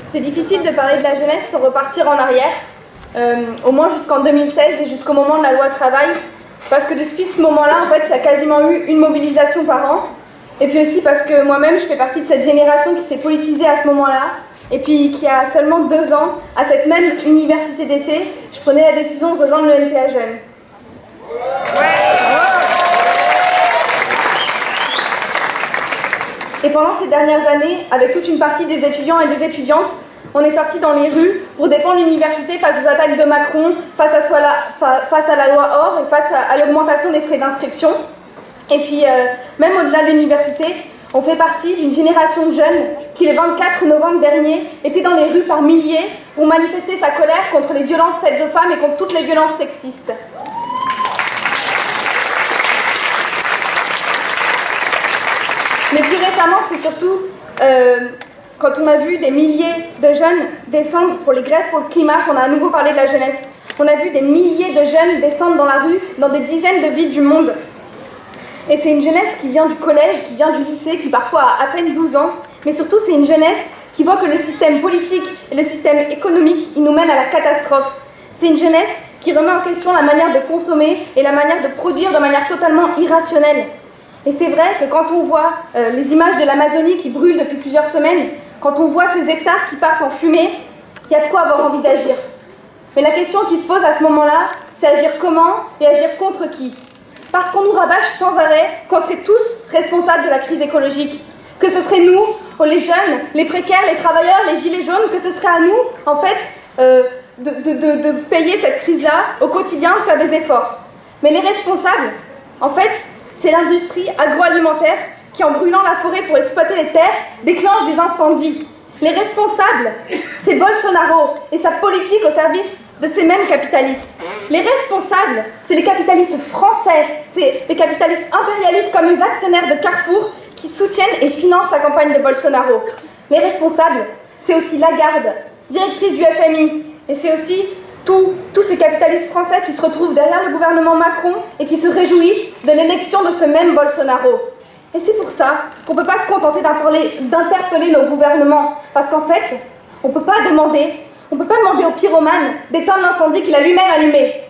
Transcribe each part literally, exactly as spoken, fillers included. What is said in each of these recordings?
C'est difficile de parler de la jeunesse sans repartir en arrière, euh, au moins jusqu'en deux mille seize et jusqu'au moment de la loi travail, parce que depuis ce moment-là, en fait, il y a quasiment eu une mobilisation par an, et puis aussi parce que moi-même, je fais partie de cette génération qui s'est politisée à ce moment-là, et puis qui a seulement deux ans, à cette même université d'été, je prenais la décision de rejoindre le N P A Jeunes. Et pendant ces dernières années, avec toute une partie des étudiants et des étudiantes, on est sortis dans les rues pour défendre l'université face aux attaques de Macron, face à, soit la, fa, face à la loi Or et face à, à l'augmentation des frais d'inscription. Et puis, euh, même au-delà de l'université, on fait partie d'une génération de jeunes qui, le vingt-quatre novembre dernier, était dans les rues par milliers pour manifester sa colère contre les violences faites aux femmes et contre toutes les violences sexistes. Mais plus récemment, c'est surtout euh, quand on a vu des milliers de jeunes descendre pour les grèves pour le climat qu'on a à nouveau parlé de la jeunesse. On a vu des milliers de jeunes descendre dans la rue, dans des dizaines de villes du monde. Et c'est une jeunesse qui vient du collège, qui vient du lycée, qui parfois a à peine douze ans. Mais surtout, c'est une jeunesse qui voit que le système politique et le système économique, ils nous mènent à la catastrophe. C'est une jeunesse qui remet en question la manière de consommer et la manière de produire de manière totalement irrationnelle. Et c'est vrai que quand on voit euh, les images de l'Amazonie qui brûlent depuis plusieurs semaines, quand on voit ces hectares qui partent en fumée, il y a de quoi avoir envie d'agir. Mais la question qui se pose à ce moment-là, c'est agir comment et agir contre qui? Parce qu'on nous rabâche sans arrêt qu'on serait tous responsables de la crise écologique. Que ce serait nous, les jeunes, les précaires, les travailleurs, les gilets jaunes, que ce serait à nous, en fait, euh, de, de, de, de payer cette crise-là au quotidien, de faire des efforts. Mais les responsables, en fait, c'est l'industrie agroalimentaire qui, en brûlant la forêt pour exploiter les terres, déclenche des incendies. Les responsables, c'est Bolsonaro et sa politique au service de ces mêmes capitalistes. Les responsables, c'est les capitalistes français, c'est les capitalistes impérialistes comme les actionnaires de Carrefour qui soutiennent et financent la campagne de Bolsonaro. Les responsables, c'est aussi Lagarde, directrice du F M I, et c'est aussi tous, tous ces capitalistes français qui se retrouvent derrière le gouvernement Macron et qui se réjouissent de l'élection de ce même Bolsonaro. Et c'est pour ça qu'on ne peut pas se contenter d'interpeller nos gouvernements, parce qu'en fait, on ne peut pas demander, on peut pas demander au pyromane d'éteindre l'incendie qu'il a lui-même allumé.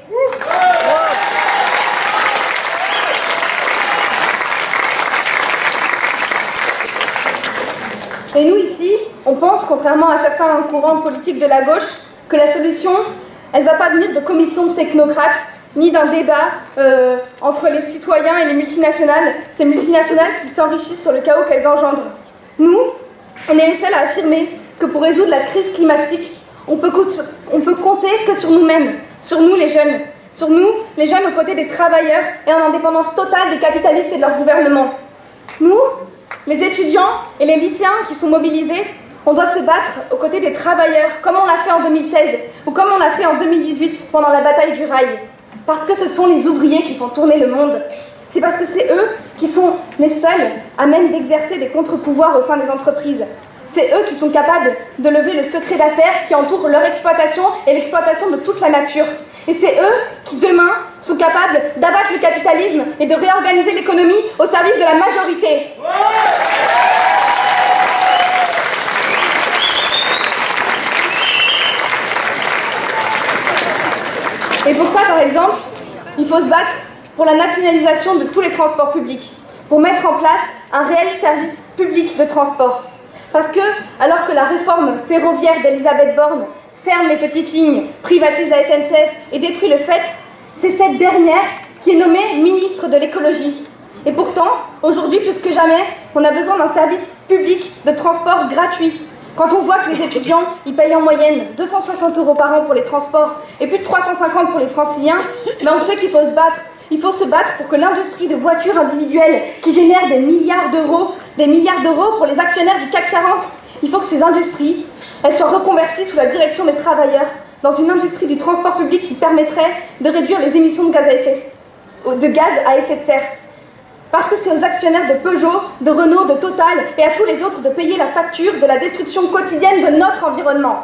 Et nous ici, on pense, contrairement à certains courants politiques de la gauche, que la solution, elle ne va pas venir de commissions de technocrates, ni d'un débat euh, entre les citoyens et les multinationales, ces multinationales qui s'enrichissent sur le chaos qu'elles engendrent. Nous, on est les seuls à affirmer que pour résoudre la crise climatique, on peut, on peut compter que sur nous-mêmes, sur nous les jeunes, sur nous les jeunes aux côtés des travailleurs et en indépendance totale des capitalistes et de leur gouvernement. Nous, les étudiants et les lycéens qui sont mobilisés, on doit se battre aux côtés des travailleurs, comme on l'a fait en deux mille seize ou comme on l'a fait en deux mille dix-huit pendant la bataille du rail. Parce que ce sont les ouvriers qui font tourner le monde. C'est parce que c'est eux qui sont les seuls à même d'exercer des contre-pouvoirs au sein des entreprises. C'est eux qui sont capables de lever le secret d'affaires qui entoure leur exploitation et l'exploitation de toute la nature. Et c'est eux qui, demain, sont capables d'abattre le capitalisme et de réorganiser l'économie au service de la majorité. Et pour ça, par exemple, il faut se battre pour la nationalisation de tous les transports publics, pour mettre en place un réel service public de transport. Parce que, alors que la réforme ferroviaire d'Elisabeth Borne ferme les petites lignes, privatise la S N C F et détruit le F E T, c'est cette dernière qui est nommée ministre de l'écologie. Et pourtant, aujourd'hui plus que jamais, on a besoin d'un service public de transport gratuit. Quand on voit que les étudiants, ils payent en moyenne deux cent soixante euros par an pour les transports et plus de trois cent cinquante pour les franciliens, ben on sait qu'il faut se battre. Il faut se battre pour que l'industrie de voitures individuelles qui génère des milliards d'euros, des milliards d'euros pour les actionnaires du C A C quarante, il faut que ces industries, elles soient reconverties sous la direction des travailleurs dans une industrie du transport public qui permettrait de réduire les émissions de gaz à effet, de gaz à effet de serre. Parce que c'est aux actionnaires de Peugeot, de Renault, de Total et à tous les autres de payer la facture de la destruction quotidienne de notre environnement.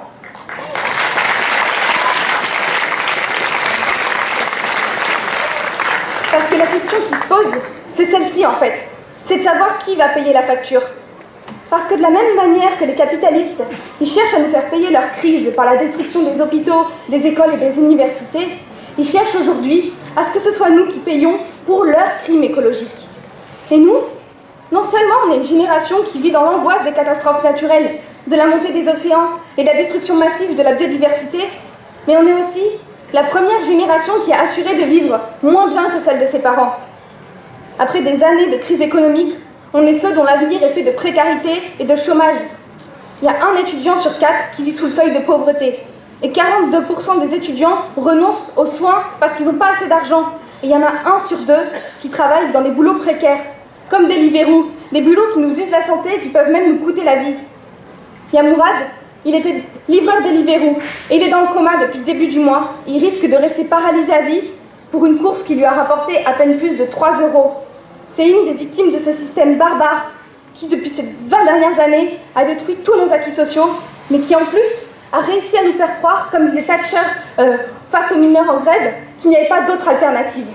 Parce que la question qui se pose, c'est celle-ci en fait. C'est de savoir qui va payer la facture. Parce que de la même manière que les capitalistes, ils cherchent à nous faire payer leur crise par la destruction des hôpitaux, des écoles et des universités, ils cherchent aujourd'hui à ce que ce soit nous qui payons pour leurs crimes écologiques. Et nous, non seulement on est une génération qui vit dans l'angoisse des catastrophes naturelles, de la montée des océans et de la destruction massive de la biodiversité, mais on est aussi la première génération qui a assuré de vivre moins bien que celle de ses parents. Après des années de crise économique, on est ceux dont l'avenir est fait de précarité et de chômage. Il y a un étudiant sur quatre qui vit sous le seuil de pauvreté. Et quarante-deux pour cent des étudiants renoncent aux soins parce qu'ils n'ont pas assez d'argent. Et il y en a un sur deux qui travaillent dans des boulots précaires, comme Deliveroo, des boulots qui nous usent la santé et qui peuvent même nous coûter la vie. Il y a Mourad, il était livreur Deliveroo et il est dans le coma depuis le début du mois. Il risque de rester paralysé à vie pour une course qui lui a rapporté à peine plus de trois euros. C'est une des victimes de ce système barbare qui, depuis ces vingt dernières années, a détruit tous nos acquis sociaux, mais qui, en plus, a réussi à nous faire croire, comme disait Thatcher euh, face aux mineurs en grève, qu'il n'y avait pas d'autre alternative.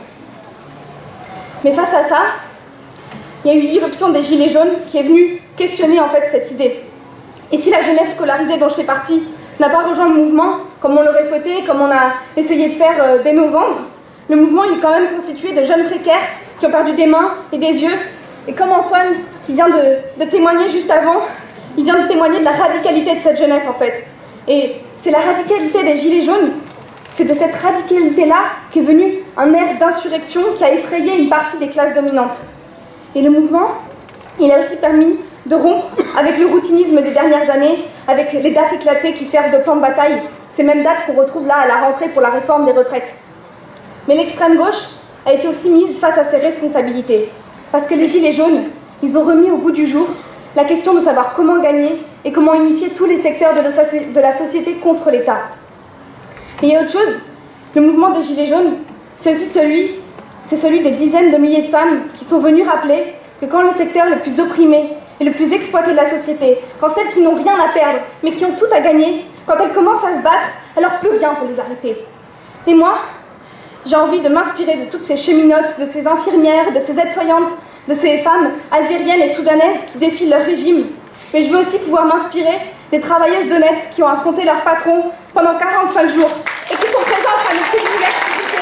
Mais face à ça, il y a eu l'irruption des Gilets jaunes qui est venue questionner en fait cette idée. Et si la jeunesse scolarisée dont je fais partie n'a pas rejoint le mouvement, comme on l'aurait souhaité, comme on a essayé de faire euh, dès novembre, le mouvement il est quand même constitué de jeunes précaires qui ont perdu des mains et des yeux. Et comme Antoine, qui vient de, de témoigner juste avant, il vient de témoigner de la radicalité de cette jeunesse en fait. Et c'est la radicalité des Gilets jaunes, c'est de cette radicalité-là qu'est venu un air d'insurrection qui a effrayé une partie des classes dominantes. Et le mouvement, il a aussi permis de rompre avec le routinisme des dernières années, avec les dates éclatées qui servent de plan de bataille, ces mêmes dates qu'on retrouve là à la rentrée pour la réforme des retraites. Mais l'extrême gauche a été aussi mise face à ses responsabilités, parce que les Gilets jaunes, ils ont remis au bout du jour la question de savoir comment gagner et comment unifier tous les secteurs de la société contre l'État. Et il y a autre chose, le mouvement des Gilets jaunes, c'est aussi celui, c'est celui des dizaines de milliers de femmes qui sont venues rappeler que quand le secteur le plus opprimé et le plus exploité de la société, quand celles qui n'ont rien à perdre, mais qui ont tout à gagner, quand elles commencent à se battre, alors plus rien pour les arrêter. Et moi, j'ai envie de m'inspirer de toutes ces cheminotes, de ces infirmières, de ces aides-soignantes, de ces femmes algériennes et soudanaises qui défient leur régime. Mais je veux aussi pouvoir m'inspirer des travailleuses d'honnêtes qui ont affronté leur patron pendant quarante-cinq jours et qui sont présentes à nos cours d'université.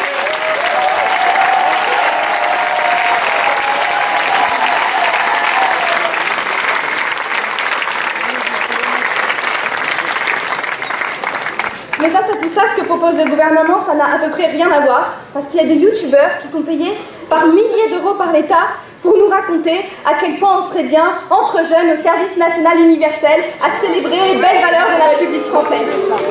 Mais face à tout ça, ce que propose le gouvernement, ça n'a à peu près rien à voir, parce qu'il y a des youtubeurs qui sont payés par milliers d'euros par l'État pour nous raconter à quel point on serait bien, entre jeunes, au service national universel, à célébrer les belles valeurs de la République française.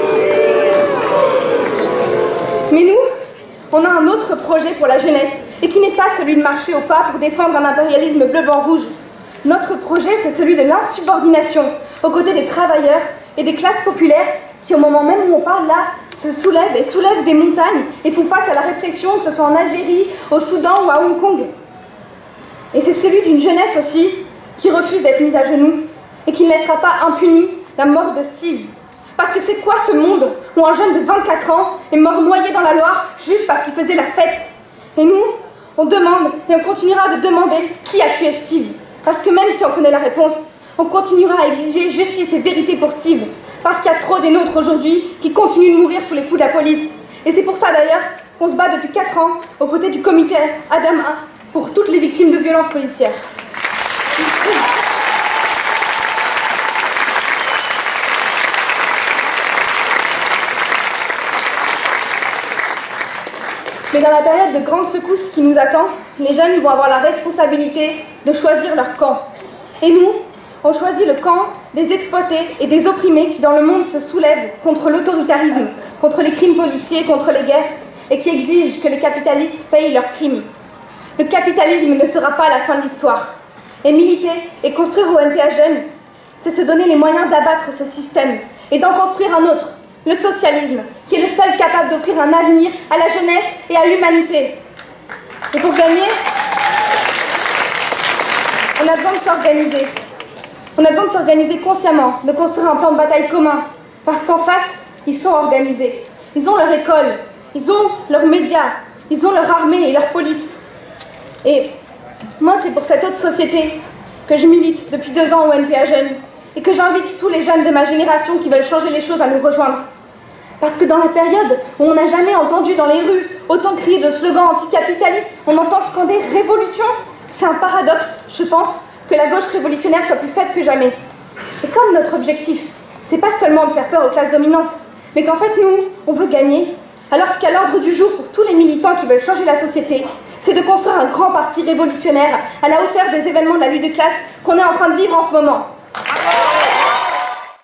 Mais nous, on a un autre projet pour la jeunesse, et qui n'est pas celui de marcher au pas pour défendre un impérialisme bleu-blanc-rouge. Notre projet, c'est celui de l'insubordination, aux côtés des travailleurs et des classes populaires qui, au moment même où on parle là, se soulèvent et soulèvent des montagnes et font face à la répression, que ce soit en Algérie, au Soudan ou à Hong Kong. Et c'est celui d'une jeunesse aussi qui refuse d'être mise à genoux et qui ne laissera pas impunie la mort de Steve. Parce que c'est quoi ce monde où un jeune de vingt-quatre ans est mort noyé dans la Loire juste parce qu'il faisait la fête? Et nous, on demande et on continuera de demander qui a tué Steve. Parce que même si on connaît la réponse, on continuera à exiger justice et vérité pour Steve. Parce qu'il y a trop des nôtres aujourd'hui qui continuent de mourir sous les coups de la police. Et c'est pour ça d'ailleurs qu'on se bat depuis quatre ans aux côtés du comité Adama pour toutes les victimes de violences policières. Mais dans la période de grande secousse qui nous attend, les jeunes vont avoir la responsabilité de choisir leur camp. Et nous, on choisit le camp des exploités et des opprimés qui dans le monde se soulèvent contre l'autoritarisme, contre les crimes policiers, contre les guerres, et qui exigent que les capitalistes payent leurs crimes. Le capitalisme ne sera pas la fin de l'histoire. Et militer et construire O M P A Jeunes, c'est se donner les moyens d'abattre ce système et d'en construire un autre, le socialisme, qui est le seul capable d'offrir un avenir à la jeunesse et à l'humanité. Et pour gagner, on a besoin de s'organiser. On a besoin de s'organiser consciemment, de construire un plan de bataille commun. Parce qu'en face, ils sont organisés. Ils ont leur école, ils ont leurs médias, ils ont leur armée et leur police. Et moi, c'est pour cette autre société que je milite depuis deux ans au N P A Jeunes et que j'invite tous les jeunes de ma génération qui veulent changer les choses à nous rejoindre. Parce que dans la période où on n'a jamais entendu dans les rues autant crier de slogans anticapitalistes, on entend scander « révolution », c'est un paradoxe, je pense, que la gauche révolutionnaire soit plus faible que jamais. Et comme notre objectif, c'est pas seulement de faire peur aux classes dominantes, mais qu'en fait nous, on veut gagner, alors ce qui est à l'ordre du jour pour tous les militants qui veulent changer la société, c'est de construire un grand parti révolutionnaire à la hauteur des événements de la lutte de classe qu'on est en train de vivre en ce moment.